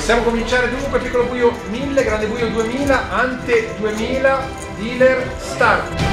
Possiamo cominciare dunque, piccolo buio 1000, grande buio 2000, ante 2000, dealer, start.